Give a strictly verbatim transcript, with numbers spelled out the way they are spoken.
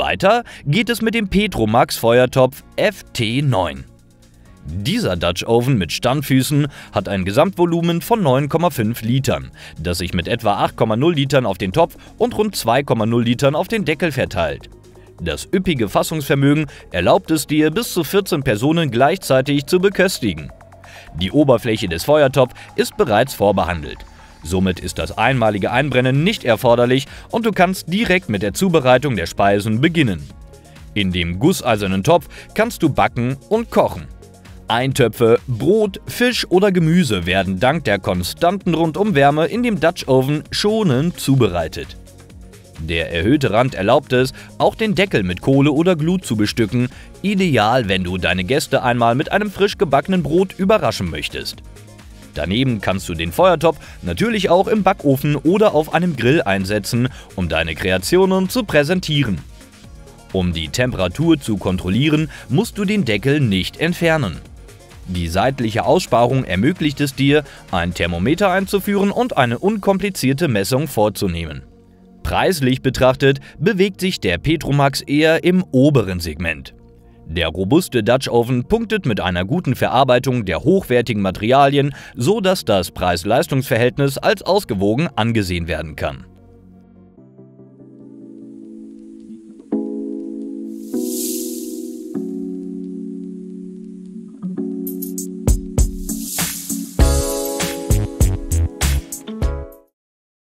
Weiter geht es mit dem Petromax Feuertopf F T neun. Dieser Dutch Oven mit Standfüßen hat ein Gesamtvolumen von neun Komma fünf Litern, das sich mit etwa acht Komma null Litern auf den Topf und rund zwei Komma null Litern auf den Deckel verteilt. Das üppige Fassungsvermögen erlaubt es dir, bis zu vierzehn Personen gleichzeitig zu beköstigen. Die Oberfläche des Feuertopfs ist bereits vorbehandelt. Somit ist das einmalige Einbrennen nicht erforderlich und du kannst direkt mit der Zubereitung der Speisen beginnen. In dem gusseisernen Topf kannst du backen und kochen. Eintöpfe, Brot, Fisch oder Gemüse werden dank der konstanten Rundumwärme in dem Dutch Oven schonend zubereitet. Der erhöhte Rand erlaubt es, auch den Deckel mit Kohle oder Glut zu bestücken, ideal, wenn du deine Gäste einmal mit einem frisch gebackenen Brot überraschen möchtest. Daneben kannst du den Feuertopf natürlich auch im Backofen oder auf einem Grill einsetzen, um deine Kreationen zu präsentieren. Um die Temperatur zu kontrollieren, musst du den Deckel nicht entfernen. Die seitliche Aussparung ermöglicht es dir, ein Thermometer einzuführen und eine unkomplizierte Messung vorzunehmen. Preislich betrachtet bewegt sich der Petromax eher im oberen Segment. Der robuste Dutch Oven punktet mit einer guten Verarbeitung der hochwertigen Materialien, so dass das Preis-Leistungs-Verhältnis als ausgewogen angesehen werden kann.